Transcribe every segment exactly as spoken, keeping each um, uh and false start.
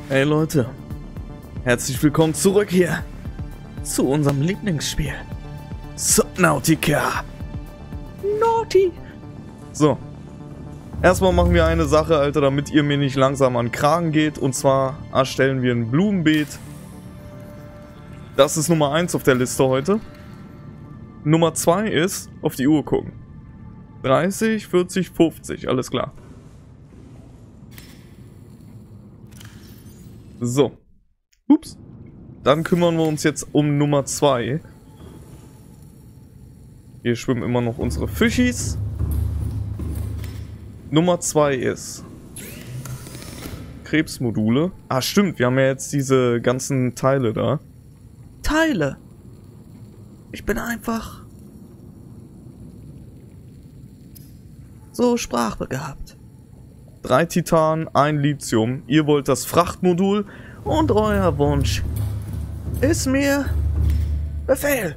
Hey Leute, herzlich willkommen zurück hier zu unserem Lieblingsspiel Subnautica. Naughty. So, erstmal machen wir eine Sache, Alter, damit ihr mir nicht langsam an den Kragen geht. Und zwar erstellen wir ein Blumenbeet. Das ist Nummer eins auf der Liste heute. Nummer zwei ist auf die Uhr gucken. dreißig, vierzig, fünfzig, alles klar. So. Ups. Dann kümmern wir uns jetzt um Nummer zwei. Hier schwimmen immer noch unsere Fischis. Nummer zwei ist Krebsmodule. Ah, stimmt. Wir haben ja jetzt diese ganzen Teile da. Teile. Ich bin einfach so sprachbegabt. Drei Titan, ein Lithium. Ihr wollt das Frachtmodul und euer Wunsch ist mir Befehl.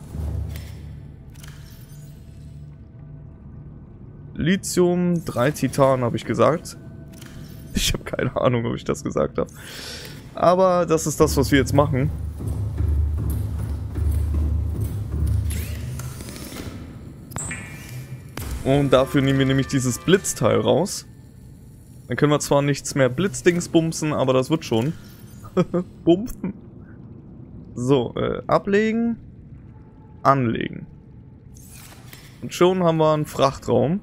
Lithium, drei Titan habe ich gesagt. Ich habe keine Ahnung, ob ich das gesagt habe. Aber das ist das, was wir jetzt machen. Und dafür nehmen wir nämlich dieses Blitzteil raus. Dann können wir zwar nichts mehr Blitzdings bumsen, aber das wird schon. Bumsen. So, äh, ablegen. Anlegen. Und schon haben wir einen Frachtraum.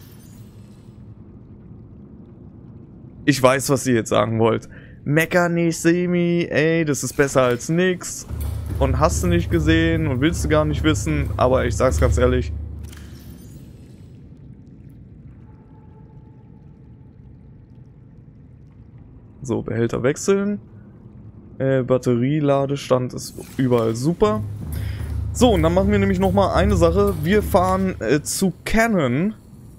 Ich weiß, was ihr jetzt sagen wollt. Mecker nicht, Semi, ey, das ist besser als nix. Und hast du nicht gesehen und willst du gar nicht wissen. Aber ich sag's ganz ehrlich. So, Behälter wechseln. Äh, Batterieladestand ist überall super. So, und dann machen wir nämlich nochmal eine Sache. Wir fahren äh, zu Cannon.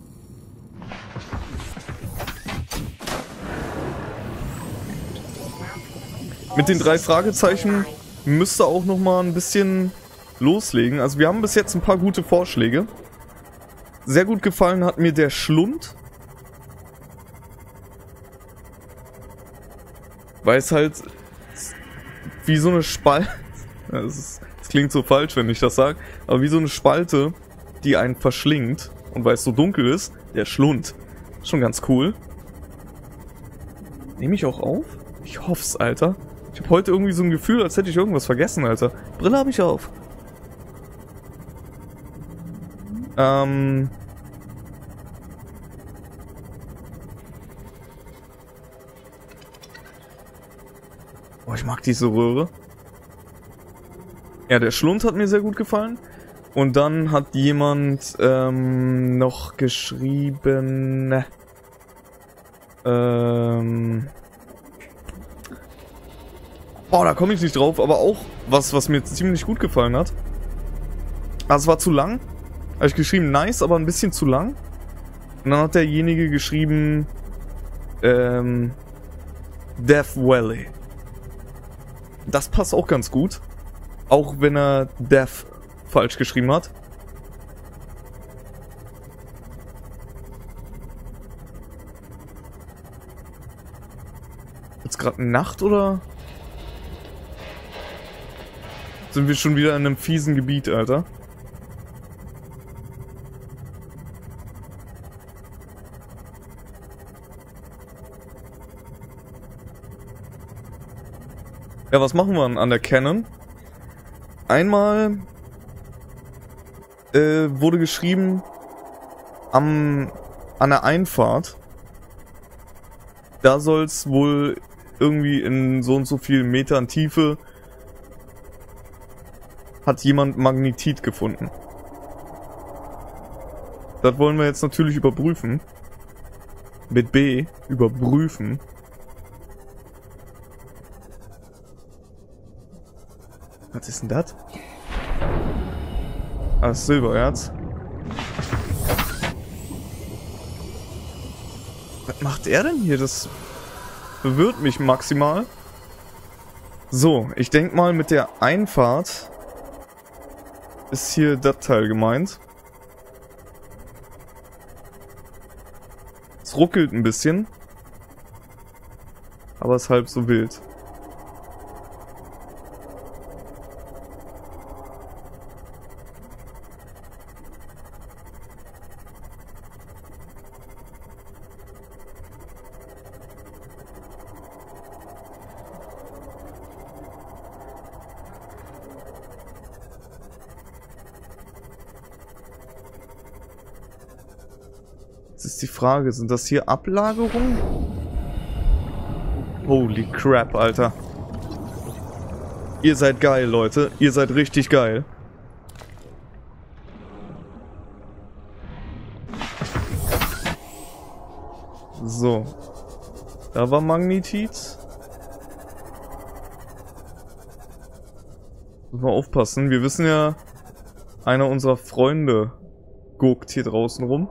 Mit den drei Fragezeichen müsste auch nochmal ein bisschen loslegen. Also wir haben bis jetzt ein paar gute Vorschläge. Sehr gut gefallen hat mir der Schlund. Weil es halt wie so eine Spalte, das, das klingt so falsch, wenn ich das sage, aber wie so eine Spalte, die einen verschlingt. Und weil es so dunkel ist, der Schlund. Schon ganz cool. Nehme ich auch auf? Ich hoff's, Alter. Ich habe heute irgendwie so ein Gefühl, als hätte ich irgendwas vergessen, Alter. Brille habe ich auf. Ähm... Oh, ich mag diese Röhre. Ja, der Schlund hat mir sehr gut gefallen. Und dann hat jemand ähm, noch geschrieben... Ähm... Boah, da komme ich nicht drauf, aber auch was, was mir ziemlich gut gefallen hat. Also es war zu lang. Habe ich geschrieben, nice, aber ein bisschen zu lang. Und dann hat derjenige geschrieben... Ähm... Death Valley. Das passt auch ganz gut. Auch wenn er Death falsch geschrieben hat. Jetzt gerade Nacht oder? Sind wir schon wieder in einem fiesen Gebiet, Alter? Ja, was machen wir an der Cannon? Einmal äh, wurde geschrieben, am, an der Einfahrt, da soll es wohl irgendwie in so und so vielen Metern Tiefe, hat jemand Magnetit gefunden. Das wollen wir jetzt natürlich überprüfen. Mit B, überprüfen. Was ist denn das? Ah, das Silbererz. Was macht er denn hier? Das verwirrt mich maximal. So, ich denke mal mit der Einfahrt ist hier das Teil gemeint. Es ruckelt ein bisschen. aber ist halb so wild. Jetzt ist die Frage, sind das hier Ablagerungen? Holy crap, Alter. Ihr seid geil, Leute. Ihr seid richtig geil. So. Da war Magnetit. Müssen wir aufpassen. Wir wissen ja, einer unserer Freunde guckt hier draußen rum.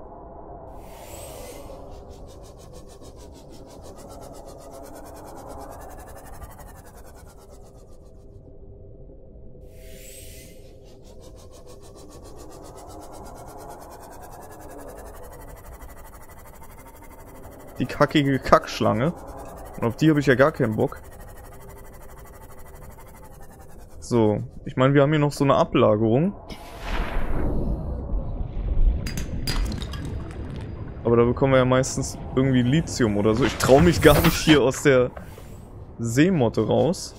Die kackige Kackschlange. Und auf die habe ich ja gar keinen Bock. So, ich meine, wir haben hier noch so eine Ablagerung. Aber da bekommen wir ja meistens irgendwie Lithium oder so. Ich traue mich gar nicht hier aus der Seemotte raus.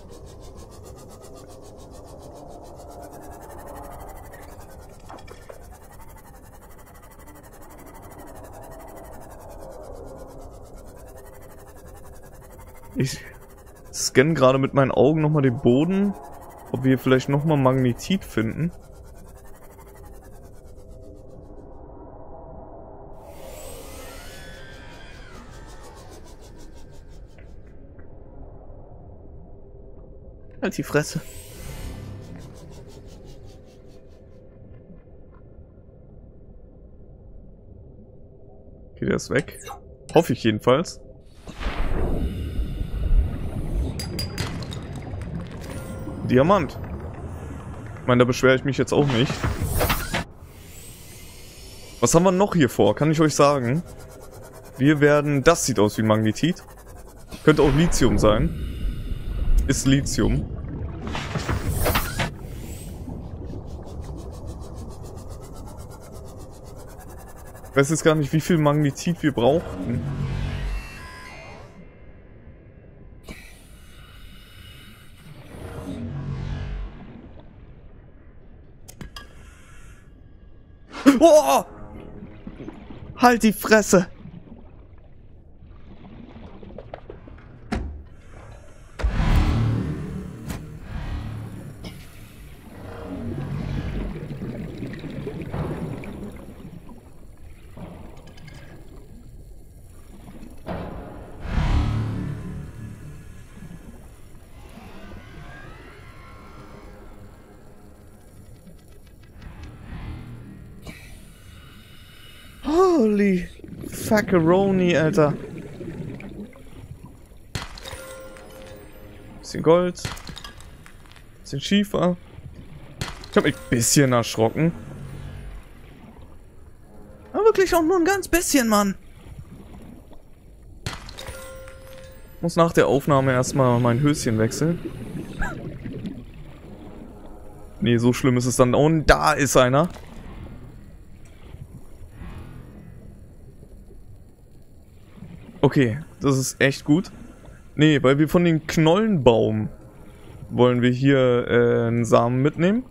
Ich scanne gerade mit meinen Augen nochmal den Boden, ob wir hier vielleicht nochmal Magnetit finden. Halt die Fresse. Okay, der ist weg. Hoffe ich jedenfalls. Diamant. Ich meine, da beschwere ich mich jetzt auch nicht. Was haben wir noch hier vor? Kann ich euch sagen? Wir werden... Das sieht aus wie Magnetit. Könnte auch Lithium sein. Ist Lithium. Ich weiß jetzt gar nicht, wie viel Magnetit wir brauchen. Oh! Halt die Fresse! Holy Fuckeroni, Alter. Bisschen Gold. Bisschen Schiefer. Ich hab mich ein bisschen erschrocken. Aber wirklich auch nur ein ganz bisschen, Mann. Muss nach der Aufnahme erstmal mein Höschen wechseln. Nee, so schlimm ist es dann. Oh, und da ist einer. Okay, das ist echt gut. Nee, weil wir von dem Knollenbaum wollen wir hier äh, einen Samen mitnehmen.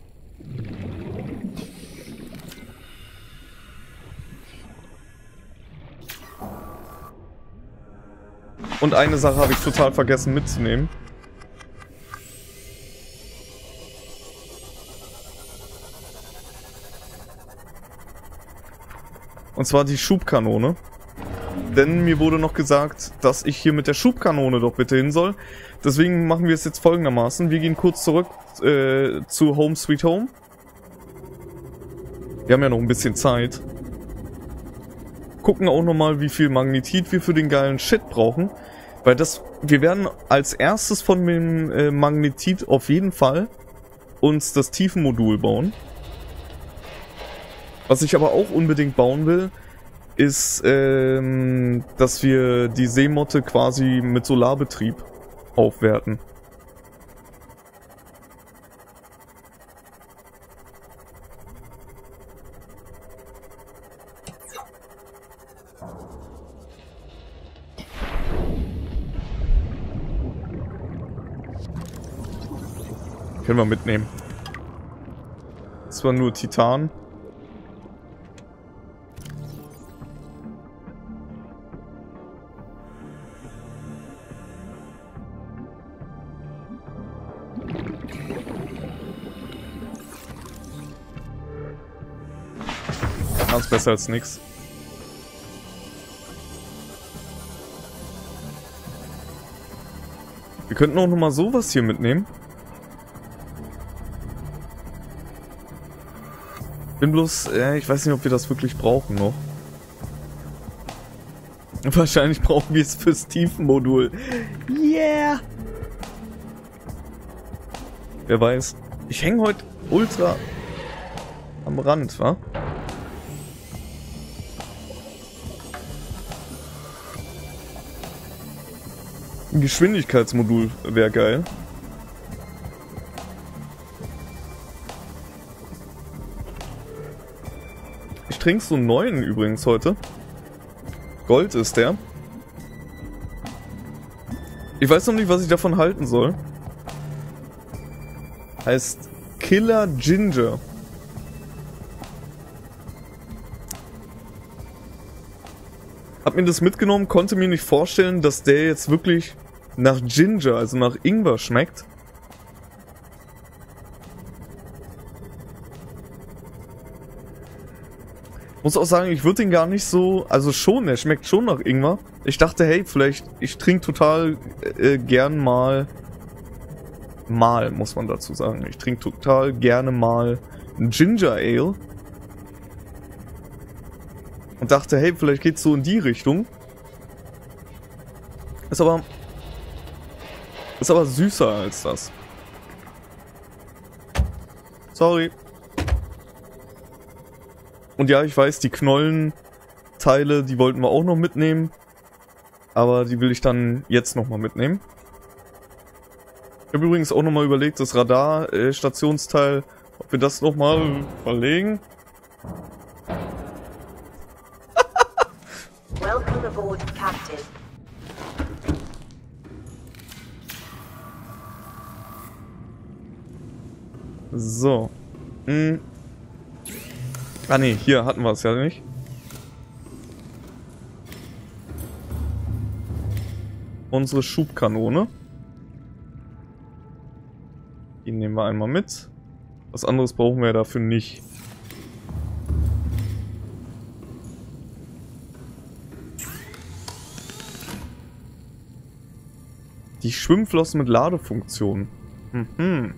Und eine Sache habe ich total vergessen mitzunehmen. Und zwar die Schubkanone. Denn mir wurde noch gesagt, dass ich hier mit der Schubkanone doch bitte hin soll. Deswegen machen wir es jetzt folgendermaßen. Wir gehen kurz zurück äh, zu Home Sweet Home. Wir haben ja noch ein bisschen Zeit. Gucken auch nochmal, wie viel Magnetit wir für den geilen Shit brauchen. Weil das, wir werden als erstes von dem äh, Magnetit auf jeden Fall uns das Tiefenmodul bauen. Was ich aber auch unbedingt bauen will, ist, ähm, dass wir die Seemotte quasi mit Solarbetrieb aufwerten. Können wir mitnehmen. Das war nur Titan. Ganz besser als nix. Wir könnten auch noch mal sowas hier mitnehmen. Bin bloß, äh, ich weiß nicht, ob wir das wirklich brauchen noch. Wahrscheinlich brauchen wir es fürs Tiefenmodul. Yeah! Wer weiß. Ich hänge heute ultra am Rand, wa? Ein Geschwindigkeitsmodul wäre geil. Ich trinke so einen neuen übrigens heute. Gold ist der. Ich weiß noch nicht, was ich davon halten soll. Heißt Killer Ginger. Hab mir das mitgenommen, konnte mir nicht vorstellen, dass der jetzt wirklich nach Ginger, also nach Ingwer schmeckt. Muss auch sagen, ich würde den gar nicht so... Also schon, der schmeckt schon nach Ingwer. Ich dachte, hey, vielleicht... Ich trinke total äh, gern mal... Mal, muss man dazu sagen. Ich trinke total gerne mal ein Ginger Ale. Und dachte, hey, vielleicht geht's so in die Richtung. Ist aber... Ist aber süßer als das. Sorry. Und ja, ich weiß, die Knollenteile, die wollten wir auch noch mitnehmen. Aber die will ich dann jetzt nochmal mitnehmen. Ich habe übrigens auch nochmal überlegt, das Radar-Stationsteil, ob wir das nochmal verlegen. Welcome aboard, Captain. So. Hm. Ah ne, hier hatten wir es ja nicht. Unsere Schubkanone. Die nehmen wir einmal mit. Was anderes brauchen wir dafür nicht. Die Schwimmflossen mit Ladefunktion. Mhm.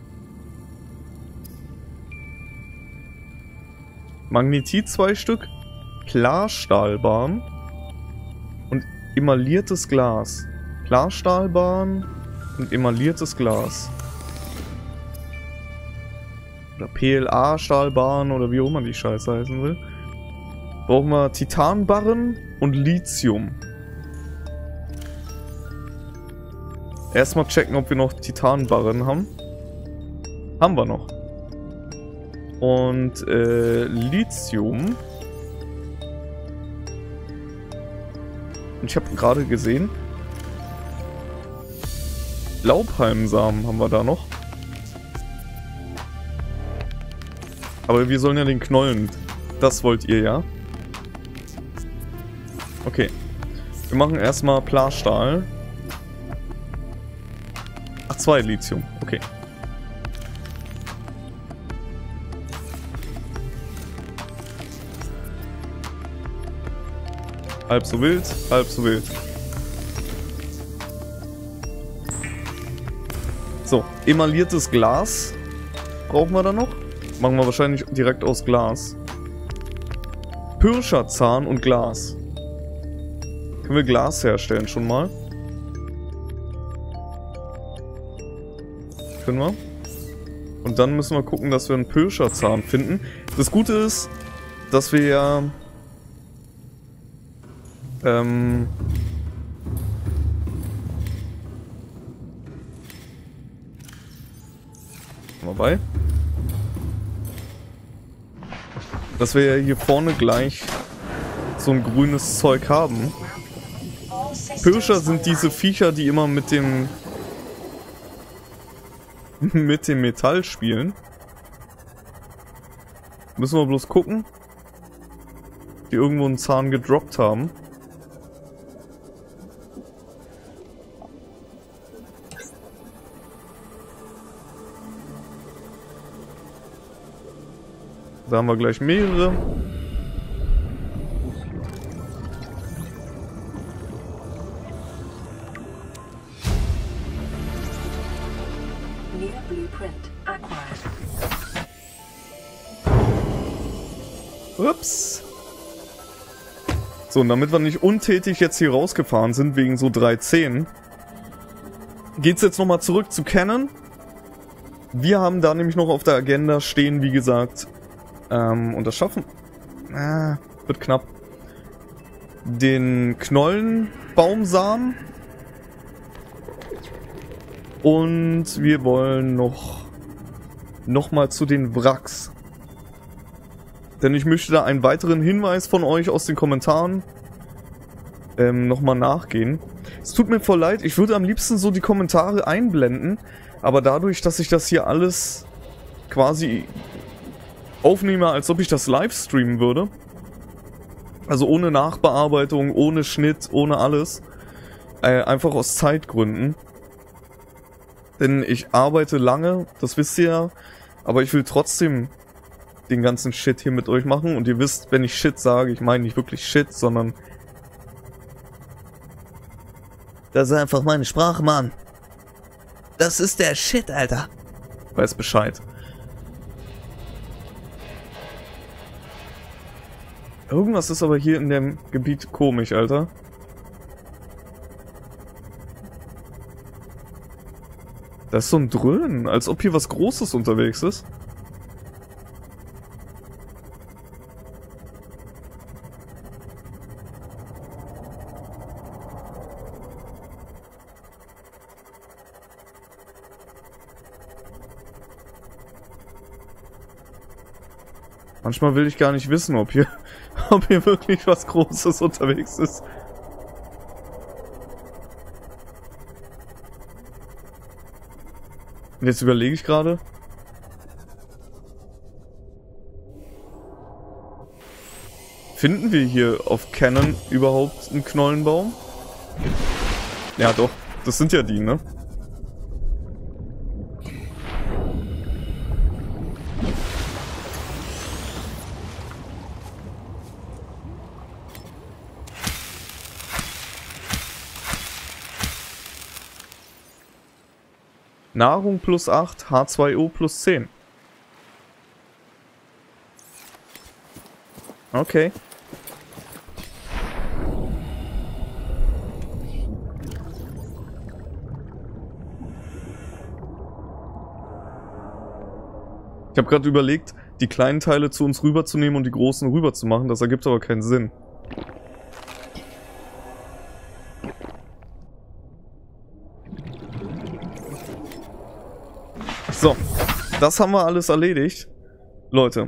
Magnetit zwei Stück, Klarstahlbahn und emailliertes Glas. Klarstahlbahn und emailliertes Glas. Oder P L A-Stahlbahn oder wie auch immer die Scheiße heißen will. Brauchen wir Titanbarren und Lithium. Erstmal checken, ob wir noch Titanbarren haben. Haben wir noch. Und äh, Lithium. Und ich habe gerade gesehen, Laubhalmsamen haben wir da noch. Aber wir sollen ja den Knollen. Das wollt ihr ja. Okay. Wir machen erstmal Plasstahl. Ach, zwei Lithium. Okay. Halb so wild, halb so wild. So, emailliertes Glas brauchen wir da noch. Machen wir wahrscheinlich direkt aus Glas. Pirscherzahn und Glas. Können wir Glas herstellen schon mal? Können wir. Und dann müssen wir gucken, dass wir einen Pirscherzahn finden. Das Gute ist, dass wir ja... Ähm... Mal bei. Dass wir ja hier vorne gleich so ein grünes Zeug haben. Pirscher sind diese Viecher, die immer mit dem mit dem Metall spielen. Müssen wir bloß gucken, die irgendwo einen Zahn gedroppt haben. Da haben wir gleich mehrere. Ups. So, und damit wir nicht untätig jetzt hier rausgefahren sind, wegen so drei zehn, geht's jetzt nochmal zurück zu Cannon. Wir haben da nämlich noch auf der Agenda stehen, wie gesagt, ähm, und das schaffen... Äh, wird knapp. Den Knollenbaumsamen. Und wir wollen noch... nochmal zu den Wracks. Denn ich möchte da einen weiteren Hinweis von euch aus den Kommentaren ähm, nochmal nachgehen. Es tut mir voll leid, ich würde am liebsten so die Kommentare einblenden, aber dadurch, dass ich das hier alles quasi aufnehme, als ob ich das live streamen würde, also ohne Nachbearbeitung, ohne Schnitt, ohne alles, äh, einfach aus Zeitgründen. Denn ich arbeite lange, das wisst ihr ja, aber ich will trotzdem den ganzen Shit hier mit euch machen. Und ihr wisst, wenn ich Shit sage, ich meine nicht wirklich Shit, sondern... Das ist einfach meine Sprache, Mann. Das ist der Shit, Alter. Weiß Bescheid. Irgendwas ist aber hier in dem Gebiet komisch, Alter. Da ist so ein Dröhnen, als ob hier was Großes unterwegs ist. Manchmal will ich gar nicht wissen, ob hier, ob hier wirklich was Großes unterwegs ist. Und jetzt überlege ich gerade. Finden wir hier auf Cannon überhaupt einen Knollenbaum? Ja doch, das sind ja die, ne? Nahrung plus acht, H zwei O plus zehn. Okay. Ich habe gerade überlegt, die kleinen Teile zu uns rüberzunehmen und die großen rüber zu machen. Das ergibt aber keinen Sinn. So, das haben wir alles erledigt. Leute.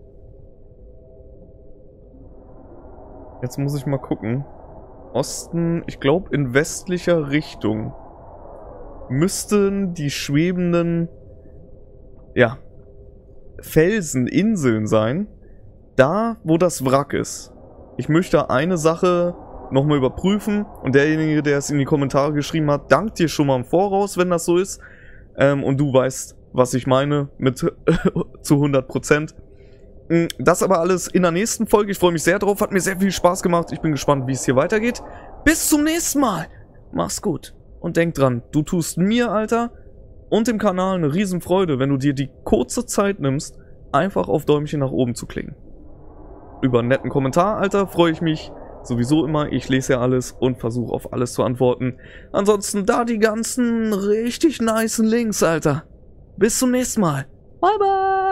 Jetzt muss ich mal gucken. Osten, ich glaube in westlicher Richtung müssten die schwebenden, ja, Felsen, Inseln sein. Da, wo das Wrack ist. Ich möchte eine Sache nochmal überprüfen. Und derjenige, der es in die Kommentare geschrieben hat, dankt dir schon mal im Voraus, wenn das so ist. Ähm, und du weißt, was ich meine mit zu hundert Prozent. Das aber alles in der nächsten Folge. Ich freue mich sehr drauf. Hat mir sehr viel Spaß gemacht. Ich bin gespannt, wie es hier weitergeht. Bis zum nächsten Mal. Mach's gut. Und denk dran, du tust mir, Alter, und dem Kanal eine Riesenfreude, wenn du dir die kurze Zeit nimmst, einfach auf Däumchen nach oben zu klicken. Über einen netten Kommentar, Alter, freue ich mich sowieso immer. Ich lese ja alles und versuche auf alles zu antworten. Ansonsten da die ganzen richtig nicen Links, Alter. Bis zum nächsten Mal. Bye, bye.